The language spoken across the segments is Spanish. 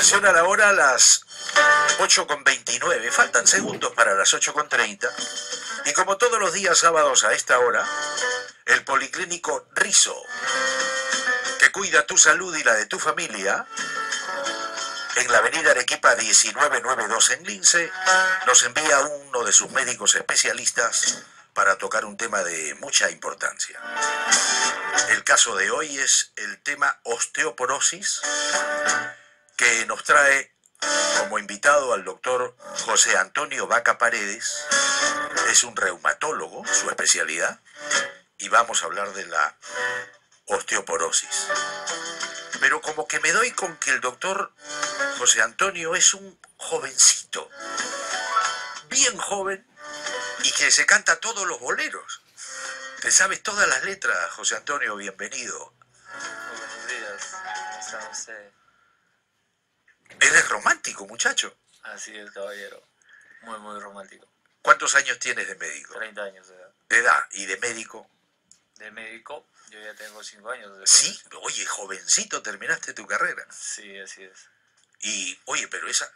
Atención a la hora, a las 8:29. Faltan segundos para las 8:30. Y como todos los días sábados a esta hora, el Policlínico Rizo, que cuida tu salud y la de tu familia, en la avenida Arequipa 1992 en Lince, nos envía uno de sus médicos especialistas para tocar un tema de mucha importancia. El caso de hoy es el tema osteoporosis, que nos trae como invitado al doctor José Antonio Vaca Paredes. Es un reumatólogo, su especialidad, y vamos a hablar de la osteoporosis. Pero como que me doy con que el doctor José Antonio es un jovencito, bien joven, y que se canta todos los boleros. Te sabes todas las letras, José Antonio, bienvenido. Muy buenos días, ¿cómo están ustedes? Eres romántico, muchacho. Así es, caballero, muy romántico. ¿Cuántos años tienes de médico? 30 años de edad. De edad y de médico. De médico, yo ya tengo 5 años de Sí, oye, jovencito terminaste tu carrera. Sí, así es. Y, oye, pero esa...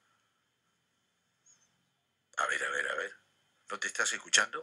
A ver, ¿no te estás escuchando?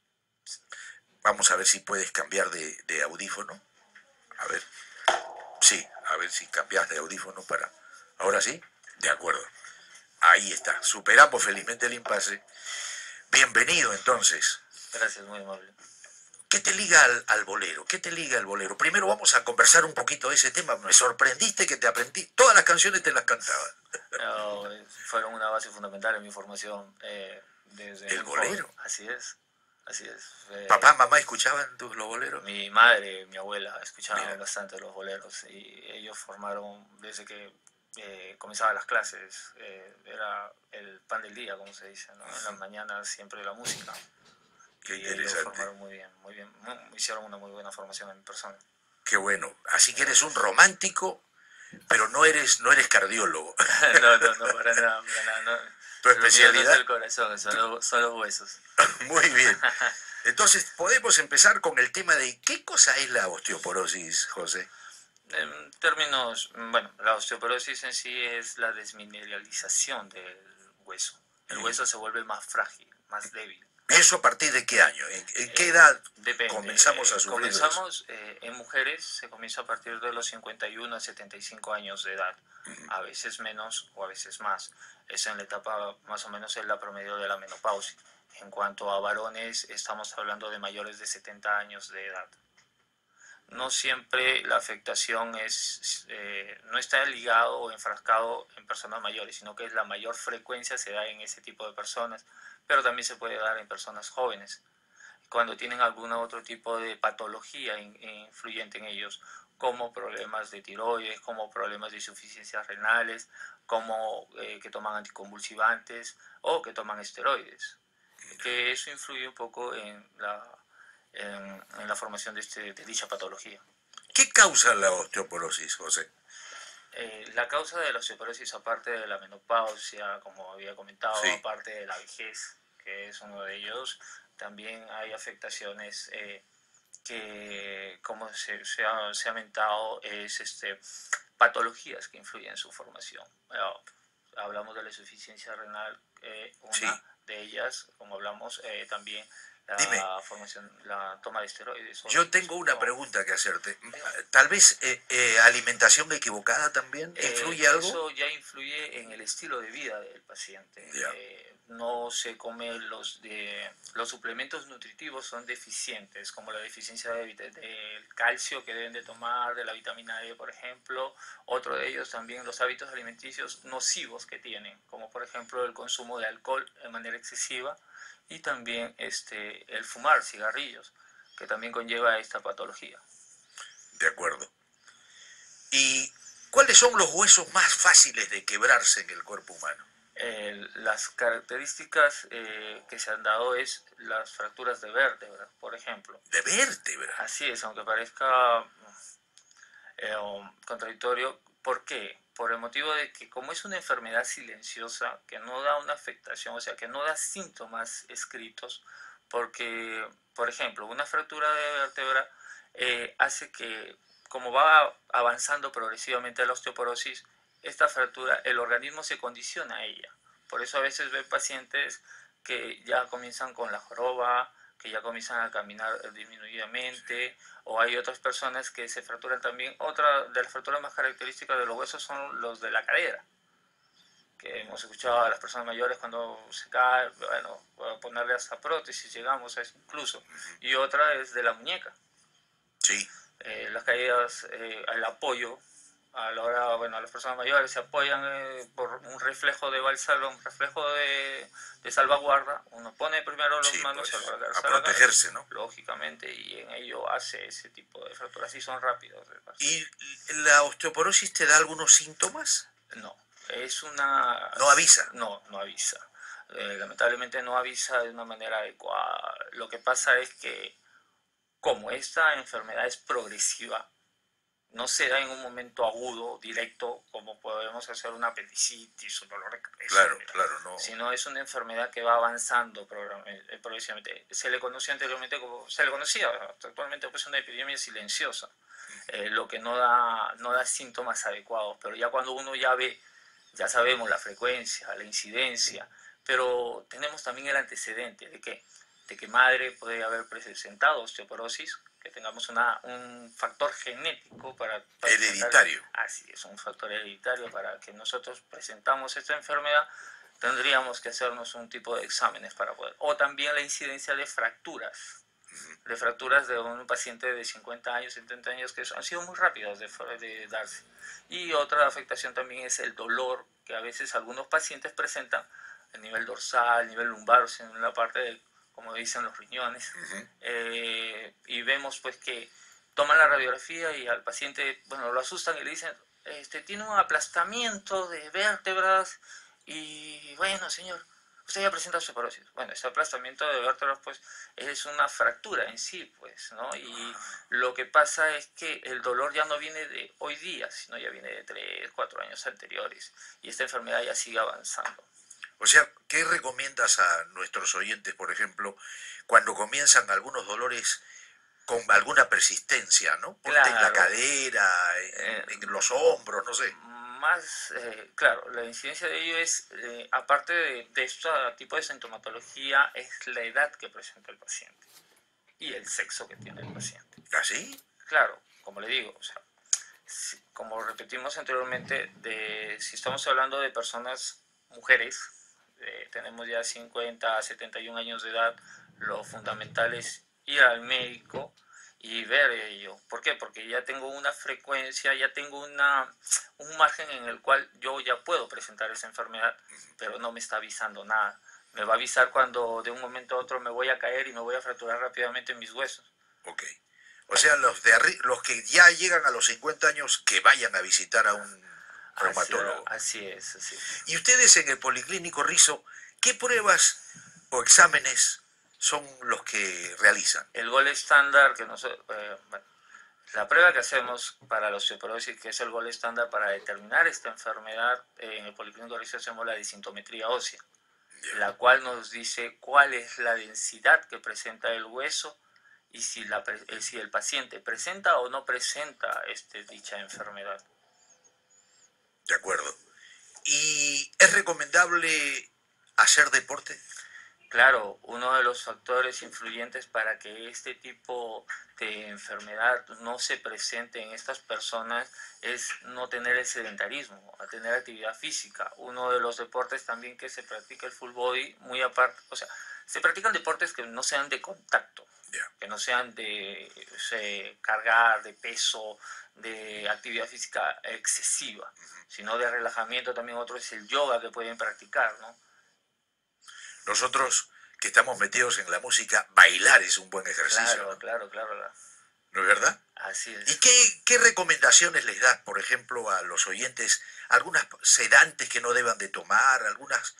Vamos a ver si puedes cambiar de audífono. A ver. Sí, a ver si cambias de audífono para... ¿Ahora sí? De acuerdo. Ahí está. Superamos felizmente el impasse. Bienvenido, entonces. Gracias, muy amable. ¿Qué te liga al bolero? ¿Qué te liga al bolero? Primero vamos a conversar un poquito de ese tema. Me sorprendiste que te aprendí. Todas las canciones te las cantaba. Fueron una base fundamental en mi formación desde ¿El muy bolero? joven. Así es. ¿Papá, mamá escuchaban los boleros? Mi madre, mi abuela escuchaban Mira. bastante los boleros y ellos formaron, desde que comenzaba las clases, era el pan del día, como se dice, ¿no? En las mañanas siempre la música. Qué Y ellos interesante. formaron muy bien, hicieron una muy buena formación en mi persona. Qué bueno. Así que eres un romántico, pero no eres cardiólogo. No, para nada, no. Tu Lo mío no es especialidad. el corazón, son los huesos. Muy bien. Entonces, podemos empezar con el tema de ¿qué cosa es la osteoporosis, José? En términos, bueno, la osteoporosis en sí es la desmineralización del hueso. El hueso se vuelve más frágil, más débil. ¿Eso a partir de qué año? ¿En qué edad Depende. comenzamos a sufrir eso? Comenzamos, en mujeres se comienza a partir de los 51 a 75 años de edad, a veces menos o a veces más. Es en la etapa más o menos en la promedio de la menopausia. En cuanto a varones, estamos hablando de mayores de 70 años de edad. No siempre la afectación no está ligado o enfrascado en personas mayores, sino que la mayor frecuencia se da en ese tipo de personas, pero también se puede dar en personas jóvenes, cuando tienen algún otro tipo de patología influyente en ellos, como problemas de tiroides, como problemas de insuficiencias renales, como que toman anticonvulsivantes o que toman esteroides, que eso influye un poco en la formación de dicha patología. ¿Qué causa la osteoporosis, José? La causa de la osteoporosis, aparte de la menopausia, como había comentado, Sí. aparte de la vejez, que es uno de ellos, también hay afectaciones que, como se ha mentado, es patologías que influyen en su formación. Hablamos de la insuficiencia renal, una Sí. de ellas, como hablamos, también Dime. la toma de esteroides. Yo tengo una pregunta que hacerte. Tal vez alimentación equivocada también influye algo. Eso ya influye en el estilo de vida del paciente. Ya. No se come los suplementos nutritivos, son deficientes, como la deficiencia del calcio que deben de tomar, de la vitamina D, por ejemplo. Otro de ellos también los hábitos alimenticios nocivos que tienen, como por ejemplo el consumo de alcohol de manera excesiva y también el fumar cigarrillos, que también conlleva esta patología. De acuerdo. ¿Y cuáles son los huesos más fáciles de quebrarse en el cuerpo humano? Las características que se han dado es las fracturas de vértebra, por ejemplo. ¿De vértebra? Así es, aunque parezca contradictorio. ¿Por qué? Por el motivo de que como es una enfermedad silenciosa, que no da una afectación, o sea, que no da síntomas escritos, porque, por ejemplo, una fractura de vértebra hace que, como va avanzando progresivamente la osteoporosis, esta fractura, el organismo se condiciona a ella. Por eso a veces ven pacientes que ya comienzan con la joroba, que ya comienzan a caminar disminuidamente, o hay otras personas que se fracturan también. Otra de las fracturas más características de los huesos son los de la cadera, que hemos escuchado a las personas mayores cuando se cae, bueno, a ponerle hasta prótesis, llegamos a eso incluso. Y otra es de la muñeca. Sí. Las caídas, el apoyo, a la hora, bueno, las personas mayores se apoyan por un reflejo de valsalva, un reflejo de salvaguarda. Uno pone primero las manos pues, a protegerse, ¿no? Lógicamente, y en ello hace ese tipo de fracturas, y son rápidos. ¿Y la osteoporosis te da algunos síntomas? No, es una... ¿No avisa? No, no avisa. Lamentablemente no avisa de una manera adecuada. Lo que pasa es que como esta enfermedad es progresiva, no se da en un momento agudo, directo, como podemos hacer una apendicitis o dolor de cabeza. Claro, no. Sino es una enfermedad que va avanzando progresivamente. Se le conocía anteriormente como, se le conocía, actualmente pues una epidemia silenciosa, lo que no da síntomas adecuados, pero ya cuando uno ya ve, ya sabemos la frecuencia, la incidencia, pero tenemos también el antecedente de que madre puede haber presentado osteoporosis, que tengamos un factor genético para hereditario. Así es, un factor hereditario para que nosotros presentamos esta enfermedad. Tendríamos que hacernos un tipo de exámenes para poder, o también la incidencia de fracturas, de un paciente de 50 años, 70 años, que han sido muy rápidas de darse. Y otra afectación también es el dolor, que a veces algunos pacientes presentan a nivel dorsal, a nivel lumbar, o sea, en la parte de, como dicen, los riñones. Y vemos pues que toman la radiografía y al paciente, bueno, lo asustan y le dicen, tiene un aplastamiento de vértebras y bueno, señor, usted ya presenta osteoporosis. Bueno, ese aplastamiento de vértebras pues es una fractura en sí, pues, ¿no? Y lo que pasa es que el dolor ya no viene de hoy día, sino ya viene de 3, 4 años anteriores, y esta enfermedad ya sigue avanzando. O sea, ¿qué recomiendas a nuestros oyentes, por ejemplo, cuando comienzan algunos dolores con alguna persistencia, ¿no? Ponte en la cadera, en los hombros, no sé. Más, claro, la incidencia de ello es, aparte de este tipo de sintomatología, es la edad que presenta el paciente y el sexo que tiene el paciente. ¿Así? Claro, como le digo, o sea, como repetimos anteriormente, si estamos hablando de personas, mujeres, tenemos ya 50 a 71 años de edad, lo fundamental es ir al médico y ver ello. ¿Por qué? Porque ya tengo una frecuencia, ya tengo un margen en el cual yo ya puedo presentar esa enfermedad, pero no me está avisando nada. Me va a avisar cuando de un momento a otro me voy a caer y me voy a fracturar rápidamente mis huesos. Ok. O sea, los que ya llegan a los 50 años, que vayan a visitar a un reumatólogo. Así es. Y ustedes en el Policlínico Risso, ¿qué pruebas o exámenes son los que realizan? El gol estándar que la prueba que hacemos para la osteoporosis, que es el gol estándar para determinar esta enfermedad, en el Policlínico Risso hacemos la desintometría ósea, la cual nos dice cuál es la densidad que presenta el hueso y si el paciente presenta o no presenta dicha enfermedad. De acuerdo. ¿Y es recomendable hacer deporte? Claro, uno de los factores influyentes para que este tipo de enfermedad no se presente en estas personas es no tener el sedentarismo, a tener actividad física. Uno de los deportes también que se practica el full body, muy aparte, o sea, se practican deportes que no sean de contacto, que no sean de cargar, de peso, de actividad física excesiva, sino de relajamiento. También otro es el yoga que pueden practicar, ¿no? Nosotros que estamos metidos en la música, bailar es un buen ejercicio. Claro. ¿No es verdad? Así es. ¿Y qué recomendaciones les das, por ejemplo, a los oyentes? ¿Algunas sedantes que no deban de tomar? ¿Algunas?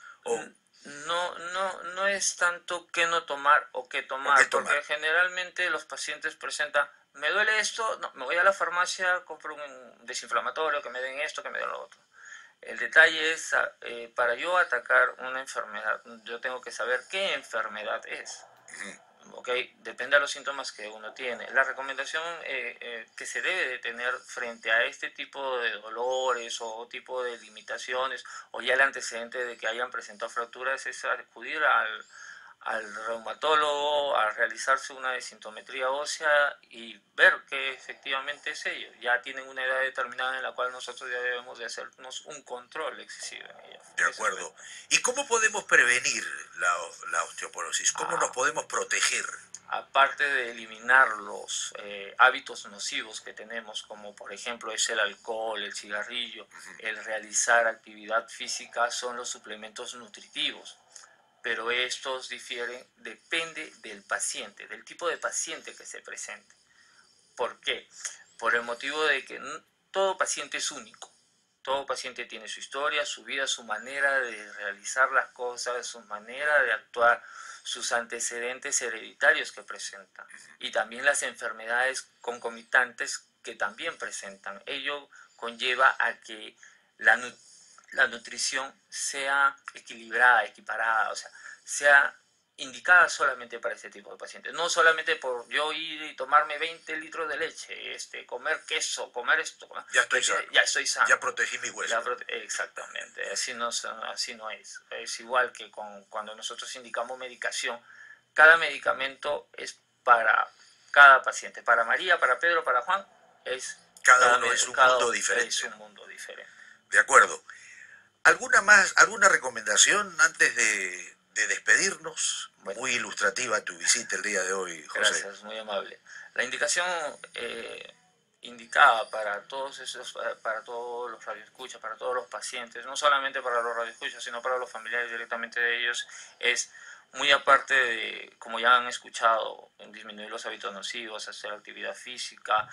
No es tanto qué no tomar o qué tomar, porque generalmente los pacientes presentan, me duele esto, no, me voy a la farmacia, compro un desinflamatorio, que me den esto, que me den lo otro. El detalle es, para yo atacar una enfermedad, yo tengo que saber qué enfermedad es. ¿Ok? ¿ok? Depende de los síntomas que uno tiene. La recomendación que se debe de tener frente a este tipo de dolores o tipo de limitaciones o ya el antecedente de que hayan presentado fracturas es acudir al reumatólogo a realizarse una desintometría ósea y ver que efectivamente es ello. Ya tienen una edad determinada en la cual nosotros ya debemos de hacernos un control excesivo en ella. De acuerdo. ¿Y cómo podemos prevenir la osteoporosis? ¿Cómo nos podemos proteger? Aparte de eliminar los hábitos nocivos que tenemos, como por ejemplo es el alcohol, el cigarrillo, el realizar actividad física, son los suplementos nutritivos. Pero estos difieren, depende del paciente, del tipo de paciente que se presente. ¿Por qué? Por el motivo de que todo paciente es único. Todo paciente tiene su historia, su vida, su manera de realizar las cosas, su manera de actuar, sus antecedentes hereditarios que presentan y también las enfermedades concomitantes que también presentan. Ello conlleva a que la nutrición sea equilibrada, equiparada, o sea, sea indicada solamente para este tipo de pacientes. No solamente por yo ir y tomarme 20 litros de leche, comer queso, comer esto. Ya estoy sano. Ya estoy sano. Ya protegí mi hueso. Exactamente, así no es. Es igual que cuando nosotros indicamos medicación. Cada medicamento es para cada paciente. Para María, para Pedro, para Juan, cada uno es un mundo diferente. Es un mundo diferente. De acuerdo. ¿Alguna recomendación antes de despedirnos? Bueno, muy ilustrativa tu visita el día de hoy, José. Gracias, muy amable. La indicación indicada para todos los radioescuchas, para todos los pacientes, no solamente para los radioescuchas, sino para los familiares directamente de ellos, es muy aparte de, como ya han escuchado, disminuir los hábitos nocivos, hacer actividad física,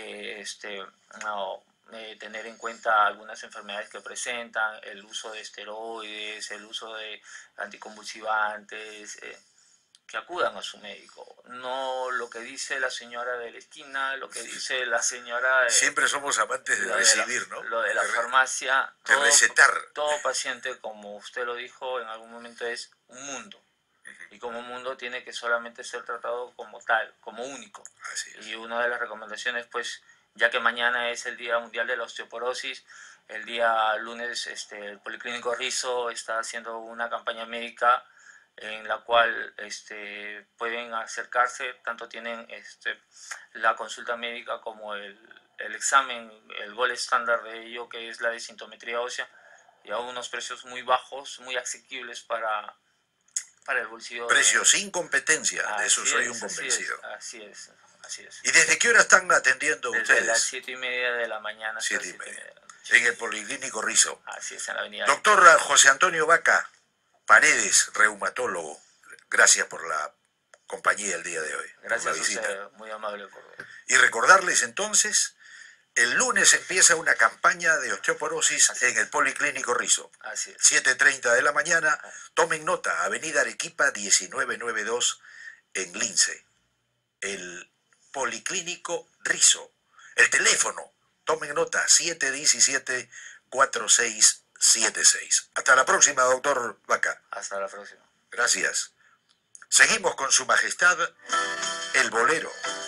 tener en cuenta algunas enfermedades que presentan, el uso de esteroides, el uso de anticonvulsivantes, que acudan a su médico, no lo que dice la señora de la esquina, lo que dice la señora de... Siempre somos amantes de recibir, ¿no? Lo de la farmacia, de recetar. Todo paciente, como usted lo dijo en algún momento, es un mundo. Y como mundo tiene que solamente ser tratado como tal, como único. Así es. Y una de las recomendaciones, pues, ya que mañana es el Día Mundial de la Osteoporosis, el día lunes el Policlínico Risso está haciendo una campaña médica en la cual pueden acercarse, tanto tienen la consulta médica como el examen, el gold estándar de ello, que es la desintometría ósea, y a unos precios muy bajos, muy asequibles para el bolsillo. Precios sin competencia, de eso soy un convencido. Así es. ¿Y desde qué hora están atendiendo desde ustedes? Desde las 7:30 de la mañana. 7:30. En el Policlínico Risso. Así es, en la avenida. Doctor José Antonio Vaca Paredes, reumatólogo, gracias por la compañía el día de hoy. Gracias por la visita. A usted, muy amable por... Y recordarles entonces, el lunes empieza una campaña de osteoporosis en el Policlínico Risso. Así es. 7:30 de la mañana, tomen nota, Avenida Arequipa 1992 en Lince. El Policlínico Risso. El teléfono, tomen nota, 717-4676. Hasta la próxima, doctor Vaca. Hasta la próxima. Gracias. Seguimos con Su Majestad, el Bolero.